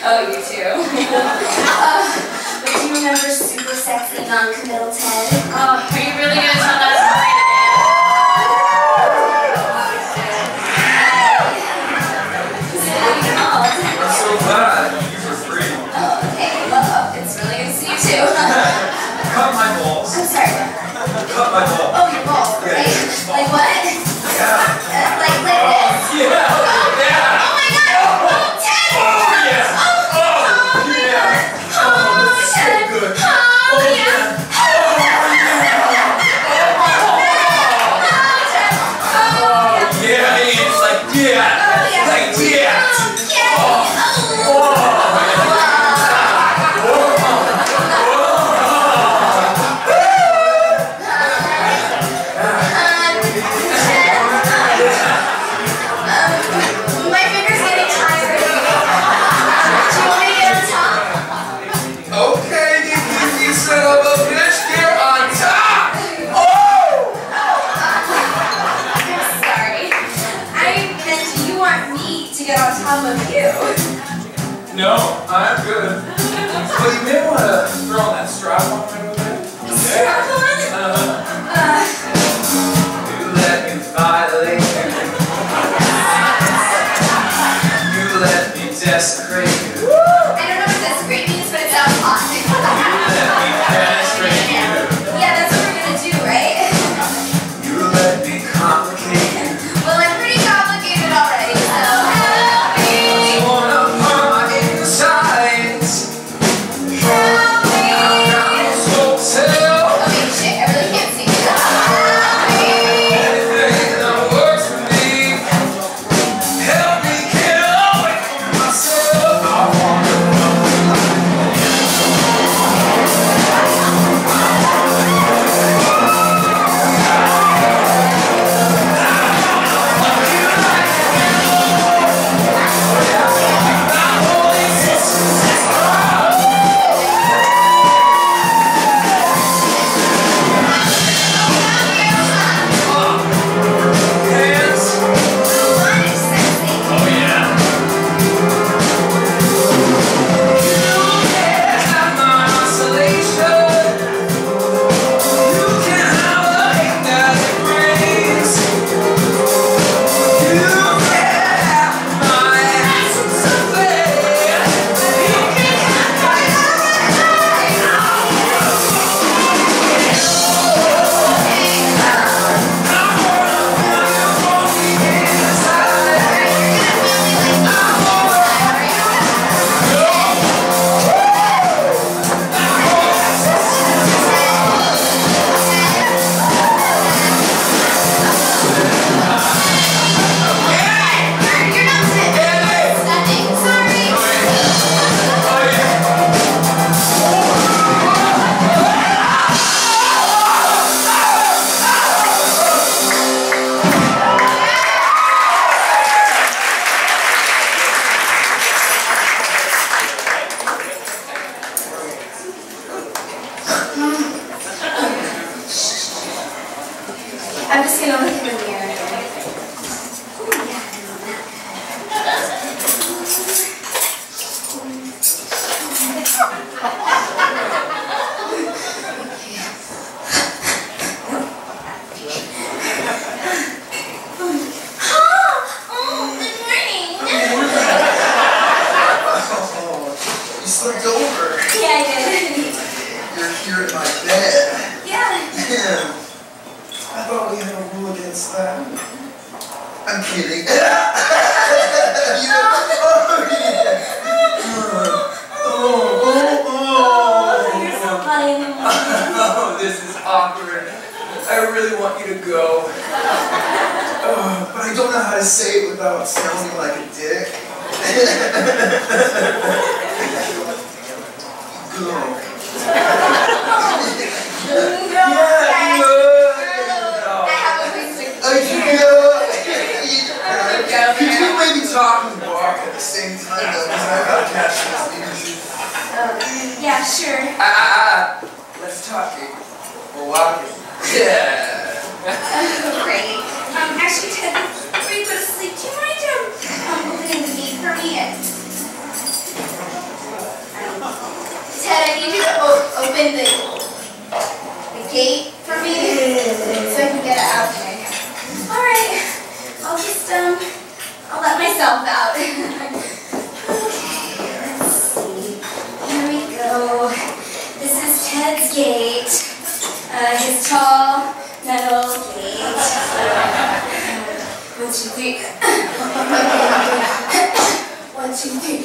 Oh, you too. But do you remember super sexy non-committal Ted? Oh, are you really gonna tell that story again? I'm so glad you were free. Oh, okay. Well, it's really good to see you too. Cut my balls. I'm sorry. Cut my balls. Oh, your balls. Yeah. Like what? Yeah. Like this? Yeah. Yeah. Oh my God! Oh, Ted! Oh, yeah. Oh, my God! Oh, Ted! Good. Oh, yeah! Yeah, it's like, yeah. Like, yeah. No, I'm good. Well, you may want to throw on that strap on right over there. Strap on? You let me violate. You let me desecrate. I don't know what desecrate means, but it sounds hot. You let me penetrate you. Yeah, that's what we're gonna do, right? You let me complicate. Well, I'm pretty complicated already, so help me. I'm just gonna look in the mirror. You slipped over. Yeah, I did. You're here in my bed. Yeah. Yeah. I thought we had a rule against that. I'm kidding. You know, You're so funny. oh, this is awkward. I really want you to go. But I don't know how to say it without sounding like a dick. Go. Could you maybe talk and walk at the same time though? Because I gotta catch this music. Yeah, sure. Let's talking. We're walking. Yeah. Great. Actually, Ted, before you go to sleep, do you mind opening the gate for me? open the gate for me so I can get out? Okay. Alright. I'll just, I'll let myself out. Okay, let's see. Here we go. This is Ted's gate. His tall metal gate. 1, 2, 3. 1, 2, 3.